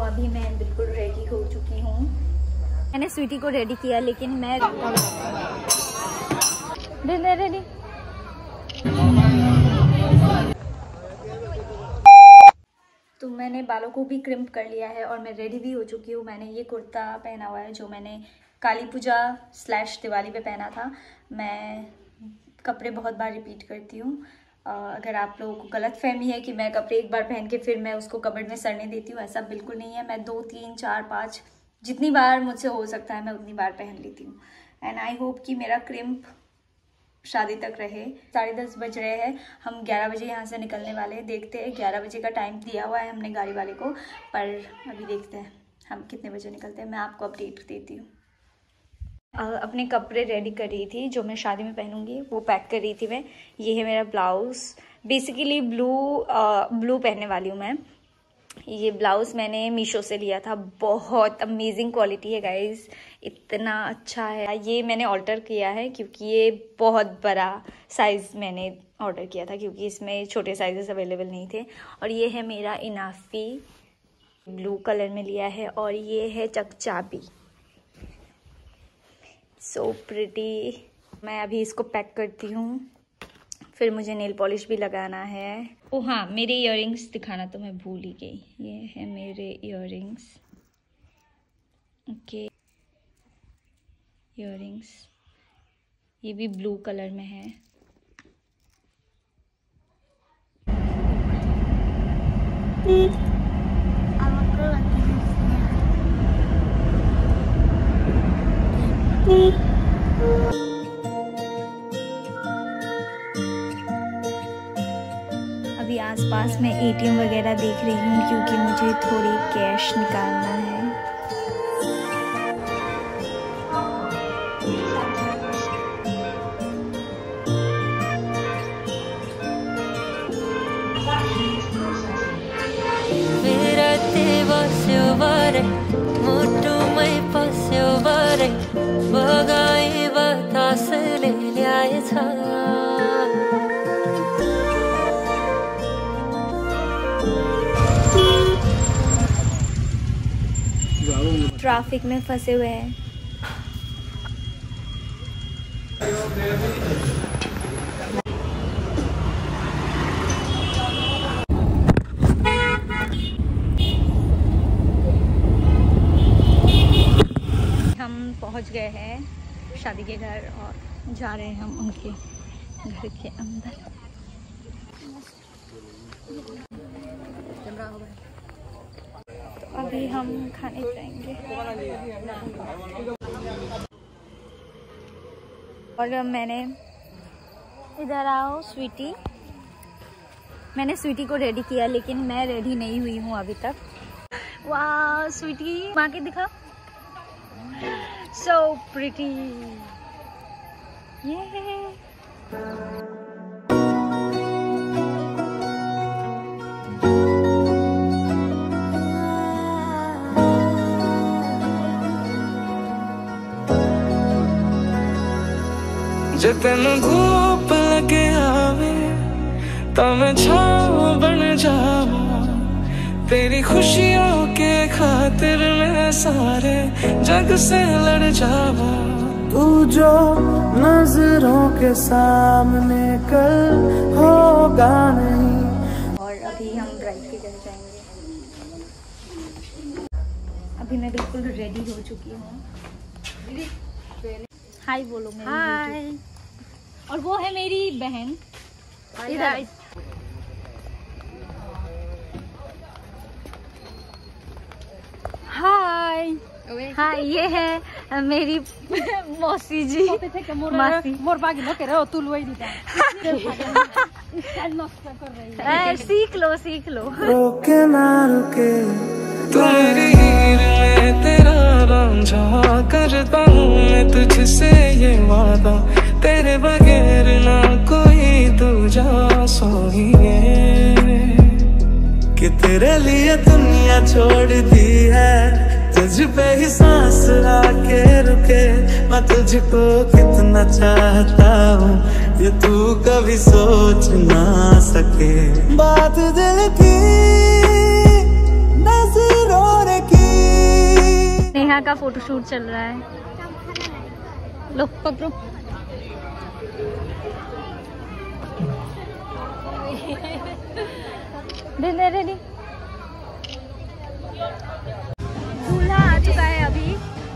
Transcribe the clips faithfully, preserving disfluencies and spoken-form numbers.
अभी मैं बिल्कुल रेडी हो चुकी हूँ। मैंने स्वीटी को रेडी किया, लेकिन मैं रेडी तो मैंने बालों को भी क्रिम्प कर लिया है और मैं रेडी भी हो चुकी हूँ। मैंने ये कुर्ता पहना हुआ है जो मैंने काली पूजा स्लैश दिवाली पे पहना था। मैं कपड़े बहुत बार रिपीट करती हूँ। अगर आप लोगों को गलत फहमी है कि मैं कपड़े एक बार पहन के फिर मैं उसको कबर्ड में सड़ने देती हूँ, ऐसा बिल्कुल नहीं है। मैं दो तीन चार पाँच जितनी बार मुझसे हो सकता है मैं उतनी बार पहन लेती हूँ। एंड आई होप कि मेरा क्रिम्प शादी तक रहे। साढ़े दस बज रहे हैं, हम ग्यारह बजे यहाँ से निकलने वाले हैं। देखते हैं, ग्यारह बजे का टाइम दिया हुआ है हमने गाड़ी वाले को, पर अभी देखते हैं हम कितने बजे निकलते हैं। मैं आपको अपडेट देती हूँ। अपने कपड़े रेडी कर रही थी जो मैं शादी में पहनूंगी, वो पैक कर रही थी मैं। ये है मेरा ब्लाउज़, बेसिकली ब्लू ब्लू पहनने वाली हूँ मैं। ये ब्लाउज़ मैंने मीशो से लिया था, बहुत अमेजिंग क्वालिटी है गाइस, इतना अच्छा है। ये मैंने ऑर्डर किया है क्योंकि ये बहुत बड़ा साइज़ मैंने ऑर्डर किया था, क्योंकि इसमें छोटे साइजेस अवेलेबल नहीं थे। और ये है मेरा इनाफी, ब्लू कलर में लिया है। और ये है चकचाबी, सो प्रिटी। मैं अभी इसको पैक करती हूँ, फिर मुझे नेल पॉलिश भी लगाना है। ओ हाँ, मेरे इयररिंग्स दिखाना तो मैं भूल ही गई। ये है मेरे इयररिंग्स, ओके इयररिंग्स, ये भी ब्लू कलर में है। अभी आसपास मैं एटीएम वगैरह देख रही हूँ क्योंकि मुझे थोड़ी कैश निकालना है। ट्रैफिक में फंसे हुए हैं। हम पहुंच गए हैं शादी के घर और जा रहे हैं हम उनके घर के अंदर। तो अभी हम खाने जाएंगे और मैंने इधर आओ स्वीटी, मैंने स्वीटी को रेडी किया, लेकिन मैं रेडी नहीं हुई हूँ अभी तक। वाह स्वीटी, माँ के दिखा, so pretty, yeah। जे तेनू धूप लगे आवे तो मैं छाँव बन जावा, तेरी खुशियों के खातिर मैं सारे जग से लड़ जावा। तू जो नजरों के सामने कल होगा नहीं। और अभी हम ड्राइव के घर जाएंगे। अभी मैं बिल्कुल रेडी हो चुकी हूँ। हाय बोलो मेरी। हाय। और वो है मेरी बहन इधर। हाय हाय, ये है मेरी मौसी जी। मासी सीख लो सीख लो। रोके ना रुके तू मेरी हीर में तेरा रांझा, करता हूँ मैं तुझसे ये वादा, तेरे बगैर ना कोई दूजा सोइए। कि तेरे लिए दुनिया छोड़ दी है, तुझ पे ही सांस आके रुके। मैं तुझको कितना चाहता हूँ ये तू कभी सोच ना सके। बात दिल की नजरों ने यहाँ का फोटोशूट चल रहा है। लो पकड़ो। दे दे रेडी। दूल्हा आ चुका है अभी।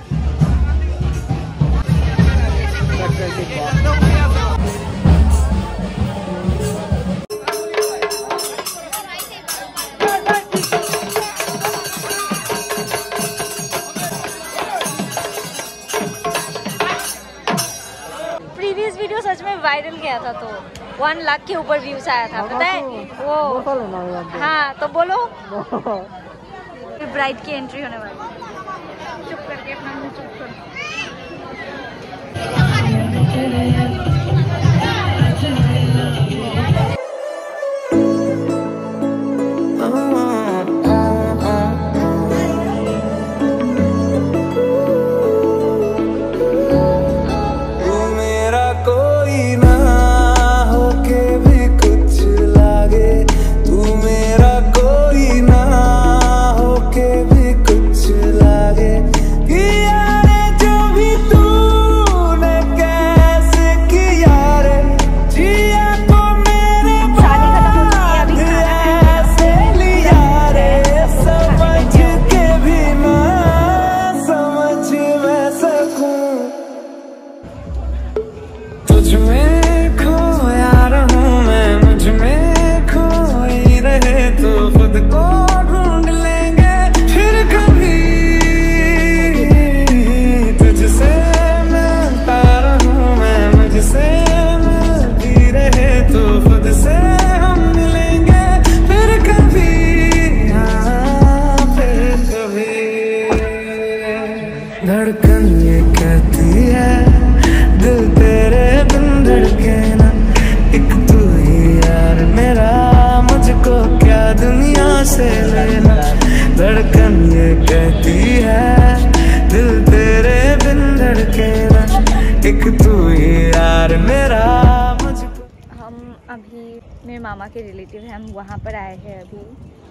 प्रीवियस वीडियो सच में वायरल गया था तो वन लाख के ऊपर व्यूज आया था, पता है वो। हाँ तो बोलो। ब्राइड की एंट्री होने वाली। चुप करके अपना मुंह चुप कर। धड़कन ये कहती है दिल तेरे बिन धड़के ना, एक तू ही यार मेरा, मुझको क्या दुनिया से लेना। धड़कन ये कहती है दिल तेरे बिन धड़के ना, एक तू ही यार मेरा, मुझको। हम अभी मेरे मामा के रिलेटिव हैं, हम वहाँ पर आए हैं अभी।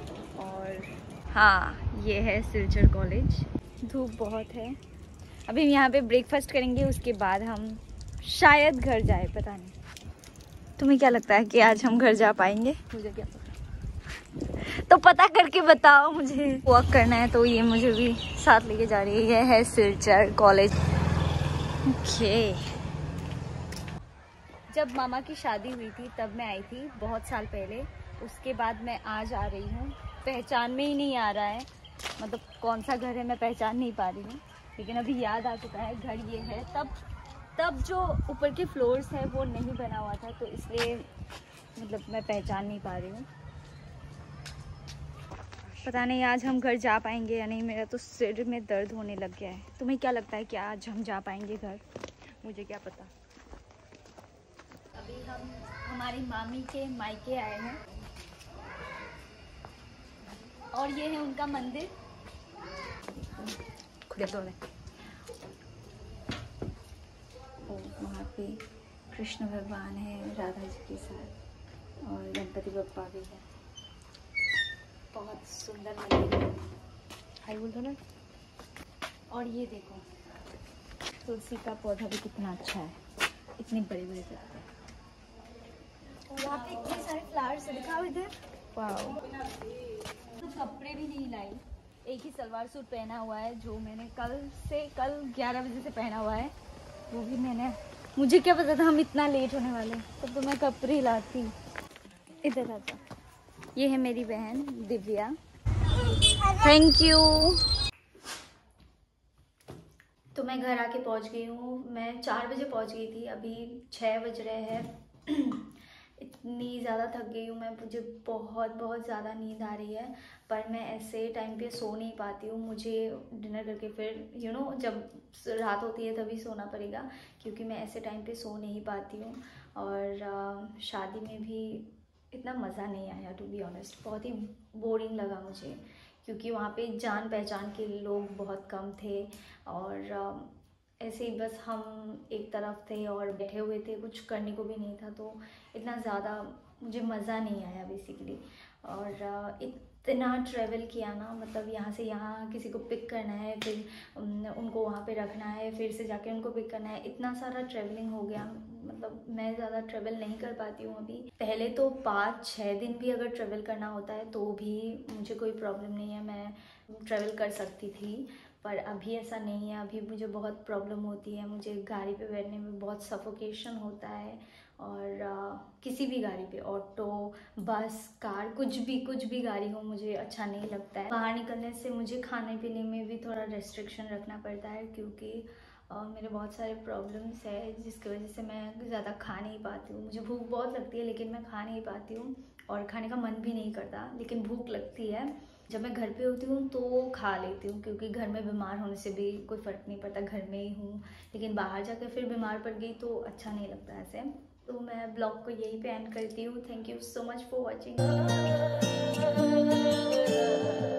और हाँ ये है सिलचर कॉलेज। धूप बहुत है। अभी हम यहाँ पे ब्रेकफास्ट करेंगे, उसके बाद हम शायद घर जाए, पता नहीं। तुम्हें क्या लगता है कि आज हम घर जा पाएंगे? मुझे क्या पता, तो पता करके बताओ मुझे। वॉक करना है तो ये मुझे भी साथ लेके जा रही है। ये है सिलचर कॉलेज। ओके। जब मामा की शादी हुई थी तब मैं आई थी, बहुत साल पहले। उसके बाद मैं आज आ रही हूँ। पहचान में ही नहीं आ रहा है, मतलब कौन सा घर है मैं पहचान नहीं पा रही हूँ। लेकिन अभी याद आ चुका है घर ये है। तब तब जो ऊपर के फ्लोर्स है वो नहीं बना हुआ था, तो इसलिए मतलब मैं पहचान नहीं पा रही हूँ। पता नहीं आज हम घर जा पाएंगे या नहीं। मेरा तो सिर में दर्द होने लग गया है। तुम्हें क्या लगता है कि आज हम जा पाएंगे घर? मुझे क्या पता। अभी हम हमारी मामी के मायके आए हैं और ये है उनका मंदिर। खुद तो वहाँ पे कृष्ण भगवान है राधा जी के साथ, और गणपति बप्पा भी है। बहुत सुंदर मंदिर है। हाय बोल दो ना। और ये देखो तुलसी का पौधा भी कितना अच्छा है, इतने बड़े बड़े पत्ते। वहाँ पे इतने सारे फ्लावर्स दिखाओ इधर। वाओ। तो कपड़े भी नहीं लाई, एक ही सलवार सूट पहना हुआ है जो मैंने कल से कल ग्यारह बजे से पहना हुआ है। वो भी मैंने, मुझे क्या पता था हम इतना लेट होने वाले, तब तो मैं कपड़े लाती। इधर आजा। ये है मेरी बहन दिव्या। Thank you. तो मैं घर आके पहुंच गई हूँ। मैं चार बजे पहुंच गई थी, अभी छः बज रहे हैं। इतनी ज़्यादा थक गई हूँ मैं, मुझे बहुत बहुत ज़्यादा नींद आ रही है। पर मैं ऐसे टाइम पे सो नहीं पाती हूँ। मुझे डिनर करके फिर यू नो जब रात होती है तभी सोना पड़ेगा, क्योंकि मैं ऐसे टाइम पे सो नहीं पाती हूँ। और आ, शादी में भी इतना मज़ा नहीं आया टू बी ऑनेस्ट। बहुत ही बोरिंग लगा मुझे, क्योंकि वहाँ पे जान पहचान के लोग बहुत कम थे और आ, ऐसे ही बस हम एक तरफ थे और बैठे हुए थे, कुछ करने को भी नहीं था। तो इतना ज़्यादा मुझे मज़ा नहीं आया बेसिकली। और इत इतना ट्रैवल किया ना, मतलब यहाँ से यहाँ किसी को पिक करना है, फिर उनको वहाँ पे रखना है, फिर से जाके उनको पिक करना है, इतना सारा ट्रैवलिंग हो गया। मतलब मैं ज़्यादा ट्रैवल नहीं कर पाती हूँ अभी। पहले तो पाँच छः दिन भी अगर ट्रैवल करना होता है तो भी मुझे कोई प्रॉब्लम नहीं है, मैं ट्रैवल कर सकती थी। पर अभी ऐसा नहीं है, अभी मुझे बहुत प्रॉब्लम होती है, मुझे गाड़ी पे बैठने में बहुत सफोकेशन होता है। और आ, किसी भी गाड़ी पे, ऑटो, बस, कार, कुछ भी कुछ भी गाड़ी हो मुझे अच्छा नहीं लगता है। बाहर निकलने से मुझे खाने पीने में भी थोड़ा रेस्ट्रिक्शन रखना पड़ता है, क्योंकि आ, मेरे बहुत सारे प्रॉब्लम्स है जिसकी वजह से मैं ज़्यादा खा नहीं पाती हूँ। मुझे भूख बहुत लगती है लेकिन मैं खा नहीं पाती हूँ, और खाने का मन भी नहीं करता, लेकिन भूख लगती है। जब मैं घर पे होती हूँ तो खा लेती हूँ, क्योंकि घर में बीमार होने से भी कोई फ़र्क नहीं पड़ता, घर में ही हूँ। लेकिन बाहर जाकर फिर बीमार पड़ गई तो अच्छा नहीं लगता ऐसे। तो मैं ब्लॉग को यहीं पे एंड करती हूँ। Thank you so much for watching.